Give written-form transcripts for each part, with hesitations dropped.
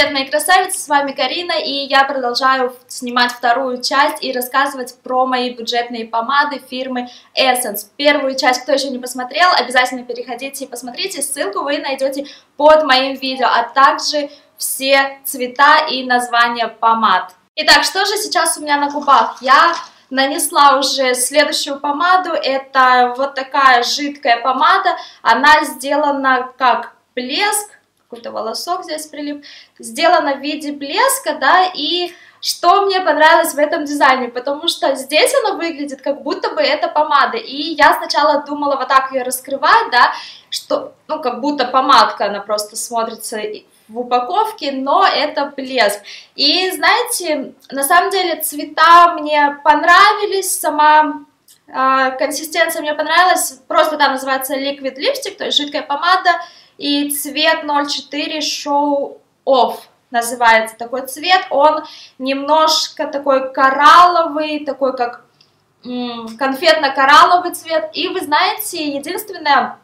Привет, мои красавицы, с вами Карина, и я продолжаю снимать вторую часть и рассказывать про мои бюджетные помады фирмы Essence. Первую часть, кто еще не посмотрел, обязательно переходите и посмотрите, ссылку вы найдете под моим видео, а также все цвета и названия помад. Итак, что же сейчас у меня на губах? Я нанесла уже следующую помаду, это вот такая жидкая помада, она сделана как блеск, какой-то волосок здесь прилип, сделано в виде блеска, да, и что мне понравилось в этом дизайне, потому что здесь она выглядит, как будто бы это помада, и я сначала думала вот так ее раскрывать, да, что, ну, как будто помадка, она просто смотрится в упаковке, но это блеск. И, знаете, на самом деле цвета мне понравились, сама консистенция мне понравилась, просто там называется Liquid Lipstick, то есть жидкая помада, и цвет 04 Show Off называется такой цвет, он немножко такой коралловый, такой как конфетно-коралловый цвет, и вы знаете, единственное,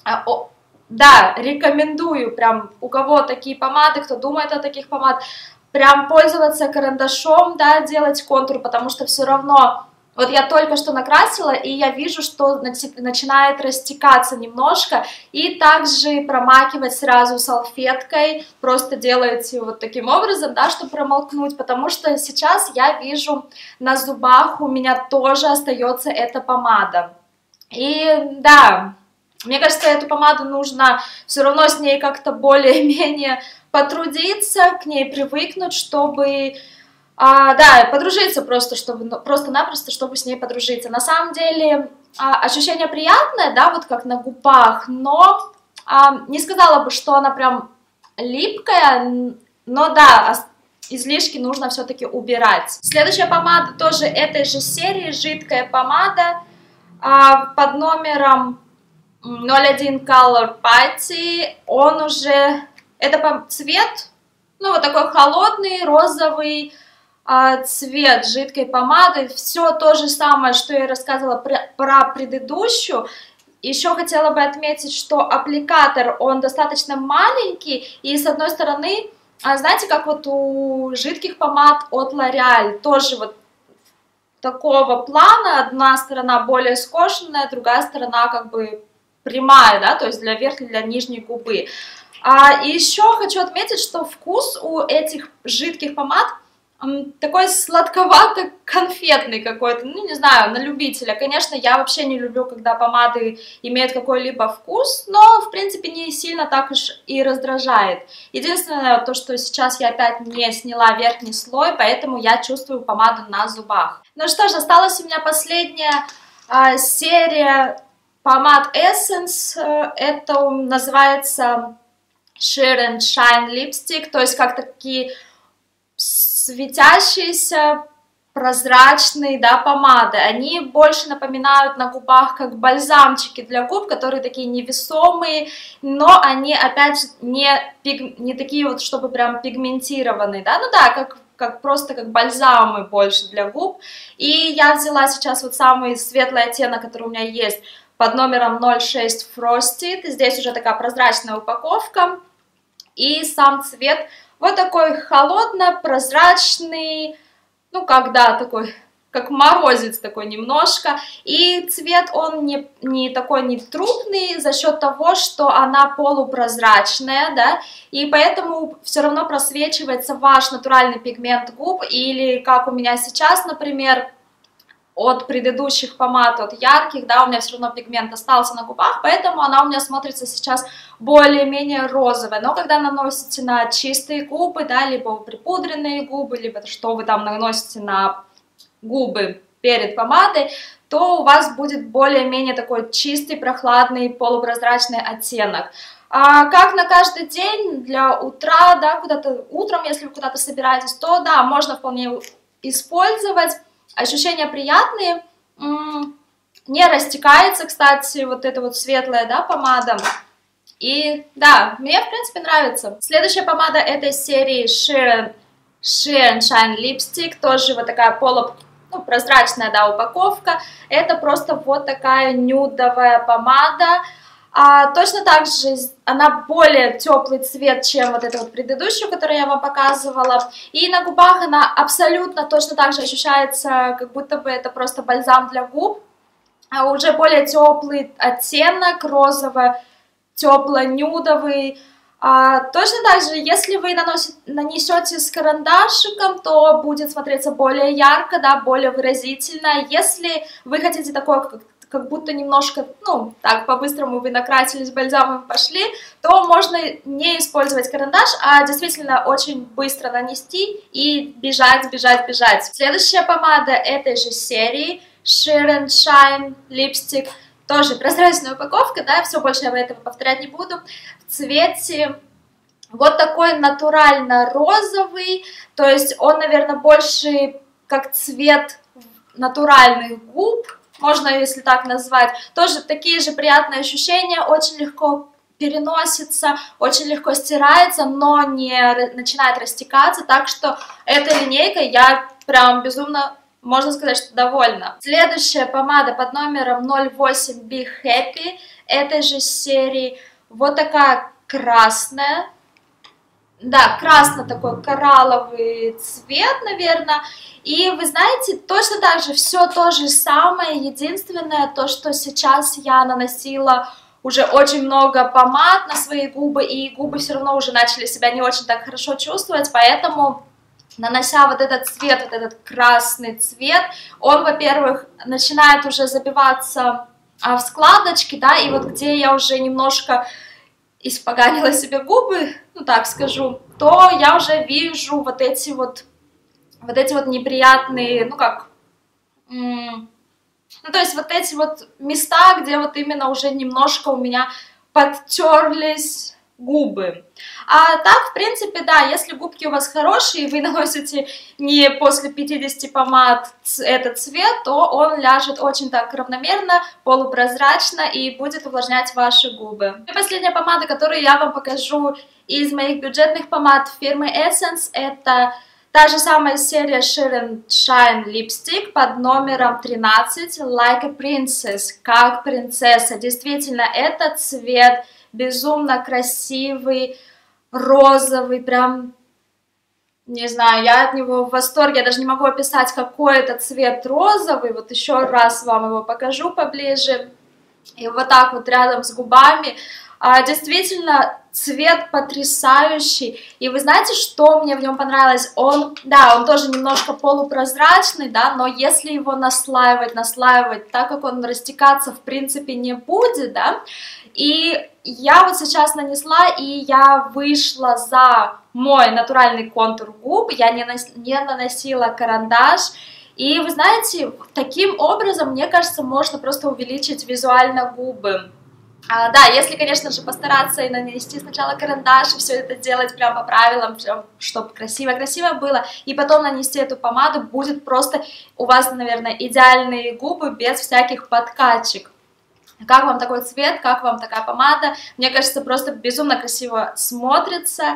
да, рекомендую прям, у кого такие помады, кто думает о таких помад, прям пользоваться карандашом, да, делать контур, потому что все равно, вот я только что накрасила, и я вижу, что начинает растекаться немножко, и также промакивать сразу салфеткой, просто делаете вот таким образом, да, чтобы промолкнуть, потому что сейчас я вижу на зубах у меня тоже остается эта помада. И да, мне кажется, эту помаду нужно все равно с ней как-то более-менее потрудиться, к ней привыкнуть, чтобы... да, подружиться просто, чтобы просто-напросто, чтобы с ней подружиться. На самом деле ощущение приятное, да, вот как на губах, но не сказала бы, что она прям липкая, но да, излишки нужно все-таки убирать. Следующая помада тоже этой же серии, жидкая помада под номером 01 Color Party. Он уже, это цвет, ну вот такой холодный, розовый, цвет жидкой помады, все то же самое, что я рассказывала про предыдущую. Еще хотела бы отметить, что аппликатор, он достаточно маленький, и с одной стороны, знаете, как вот у жидких помад от L'Oreal, тоже вот такого плана, одна сторона более скошенная, другая сторона как бы прямая, да, то есть для верхней, для нижней губы. И еще хочу отметить, что вкус у этих жидких помад такой сладковато-конфетный какой-то, ну, не знаю, на любителя. Конечно, я вообще не люблю, когда помады имеют какой-либо вкус, но, в принципе, не сильно так уж и раздражает. Единственное, то, что сейчас я опять не сняла верхний слой, поэтому я чувствую помаду на зубах. Ну что ж, осталась у меня последняя серия помад Essence. Это называется Sheer and Shine Lipstick, то есть как такие светящиеся, прозрачные, да, помады. Они больше напоминают на губах как бальзамчики для губ, которые такие невесомые, но они опять же не такие вот, чтобы прям пигментированные, да, ну да, просто как бальзамы больше для губ. И я взяла сейчас вот самый светлый оттенок, который у меня есть, под номером 06 Frosted. Здесь уже такая прозрачная упаковка. И сам цвет вот такой холодно-прозрачный, ну, когда такой, как морозец такой немножко. И цвет он не такой не трупный за счет того, что она полупрозрачная, да, и поэтому все равно просвечивается ваш натуральный пигмент губ, или как у меня сейчас, например, от предыдущих помад, от ярких, да, у меня все равно пигмент остался на губах, поэтому она у меня смотрится сейчас более-менее розовая. Но когда наносите на чистые губы, да, либо припудренные губы, либо что вы там наносите на губы перед помадой, то у вас будет более-менее такой чистый, прохладный, полупрозрачный оттенок. Как на каждый день для утра, да, куда-то утром, если вы куда-то собираетесь, то да, можно вполне использовать. Ощущения приятные, не растекается, кстати, вот эта вот светлая, да, помада. И да, мне, в принципе, нравится. Следующая помада этой серии Sheer and Shine Lipstick, тоже вот такая прозрачная, да, упаковка. Это просто вот такая нюдовая помада. Точно так же она более теплый цвет, чем вот эта вот предыдущая, которую я вам показывала. И на губах она абсолютно точно так же ощущается, как будто бы это просто бальзам для губ. А уже более теплый оттенок, розово-тепло-нюдовый. Точно так же, если вы нанесете с карандашиком, то будет смотреться более ярко, да, более выразительно. Если вы хотите такое, как будто немножко, ну, так, по-быстрому вы накрасились бальзамом и пошли, то можно не использовать карандаш, а действительно очень быстро нанести и бежать, бежать, бежать. Следующая помада этой же серии Sheer and Shine липстик. Тоже прозрачная упаковка, да, все больше я этого повторять не буду. В цвете вот такой натурально-розовый, то есть он, наверное, больше как цвет натуральных губ, можно, если так назвать. Тоже такие же приятные ощущения, очень легко переносится, очень легко стирается, но не начинает растекаться, так что этой линейкой я прям безумно, можно сказать, что довольна. Следующая помада под номером 08 Be Happy этой же серии, вот такая красная. Да, красно такой коралловый цвет, наверное. И вы знаете, точно так же все то же самое. Единственное, то, что сейчас я наносила уже очень много помад на свои губы, и губы все равно уже начали себя не очень так хорошо чувствовать, поэтому, нанося вот этот цвет, вот этот красный цвет, он, во-первых, начинает уже забиваться в складочки, да, и вот где я уже немножко испоганила себе губы, ну так скажу, то я уже вижу вот эти вот неприятные, ну как, ну то есть вот эти вот места, где вот именно уже немножко у меня подтерлись губы. А так, в принципе, да, если губки у вас хорошие, вы наносите не после 50 помад этот цвет, то он ляжет очень так равномерно, полупрозрачно и будет увлажнять ваши губы. И последняя помада, которую я вам покажу из моих бюджетных помад фирмы Essence, это та же самая серия Sheer and Shine липстик под номером 13 Like a Princess, как принцесса. Действительно, этот цвет безумно красивый, розовый, прям, не знаю, я от него в восторге, я даже не могу описать, какой это цвет розовый, вот еще раз вам его покажу поближе, и вот так вот рядом с губами, действительно, цвет потрясающий, и вы знаете, что мне в нем понравилось? Он тоже немножко полупрозрачный, да, но если его наслаивать, так как он растекаться в принципе не будет, да, и я вот сейчас нанесла, и я вышла за мой натуральный контур губ, я не наносила карандаш, и вы знаете, таким образом, мне кажется, можно просто увеличить визуально губы. Да, если, конечно же, постараться и нанести сначала карандаш, и все это сделать прям по правилам, чтобы красиво-красиво было, и потом нанести эту помаду, будет просто у вас, наверное, идеальные губы без всяких подкачек. Как вам такой цвет, как вам такая помада? Мне кажется, просто безумно красиво смотрится.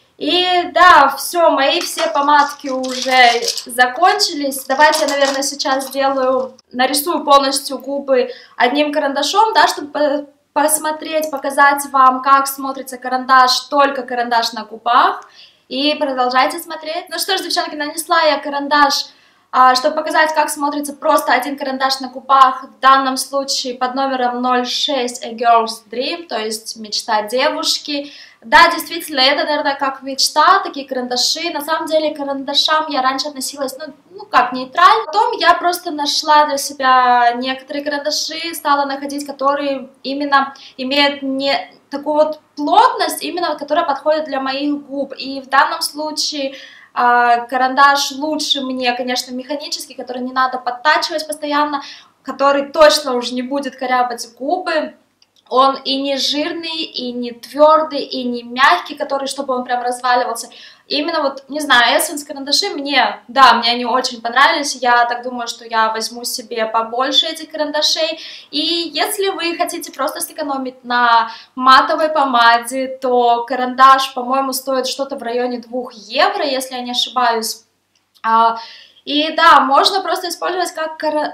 И да, все, мои все помадки уже закончились. Давайте я, наверное, сейчас нарисую полностью губы одним карандашом, да, чтобы посмотреть, показать вам, как смотрится карандаш, только карандаш на губах. И продолжайте смотреть. Ну что ж, девчонки, нанесла я карандаш, чтобы показать, как смотрится просто один карандаш на губах, в данном случае под номером 06 A Girl's Dream, то есть мечта девушки. Да, действительно, это, наверное, как мечта, такие карандаши. На самом деле, к карандашам я раньше относилась, ну как, нейтрально. Потом я просто нашла для себя некоторые карандаши, стала находить, которые именно имеют не такую вот плотность, именно которая подходит для моих губ. И в данном случае карандаш лучше мне, конечно, механический, который не надо подтачивать постоянно, который точно уже не будет корябать губы. Он и не жирный, и не твердый, и не мягкий, который, чтобы он прям разваливался. Именно вот, не знаю, Essence карандаши мне они очень понравились. Я так думаю, что я возьму себе побольше этих карандашей. И если вы хотите просто сэкономить на матовой помаде, то карандаш, по-моему, стоит что-то в районе 2 евро, если я не ошибаюсь. И да, можно просто использовать как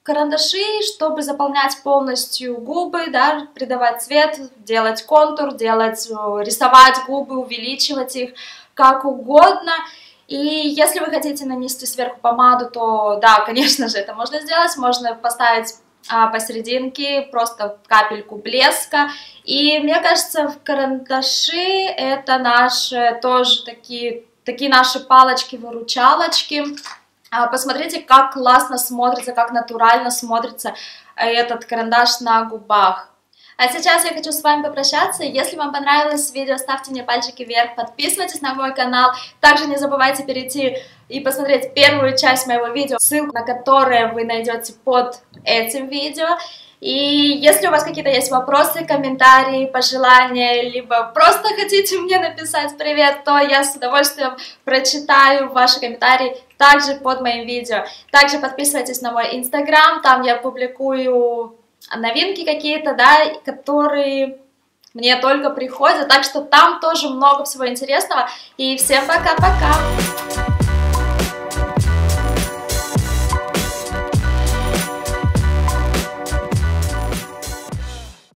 карандаши, чтобы заполнять полностью губы, да, придавать цвет, делать контур, рисовать губы, увеличивать их, как угодно. И если вы хотите нанести сверху помаду, то да, конечно же, это можно сделать, можно поставить посерединке просто капельку блеска. И мне кажется, в карандаши это наши тоже такие наши палочки-выручалочки. Посмотрите, как классно смотрится, как натурально смотрится этот карандаш на губах. А сейчас я хочу с вами попрощаться. Если вам понравилось видео, ставьте мне пальчики вверх, подписывайтесь на мой канал. Также не забывайте перейти и посмотреть первую часть моего видео, ссылку на которое вы найдете под этим видео. И если у вас какие-то есть вопросы, комментарии, пожелания, либо просто хотите мне написать привет, то я с удовольствием прочитаю ваши комментарии также под моим видео. Также подписывайтесь на мой инстаграм, там я публикую новинки какие-то, да, которые мне только приходят, так что там тоже много всего интересного. И всем пока-пока!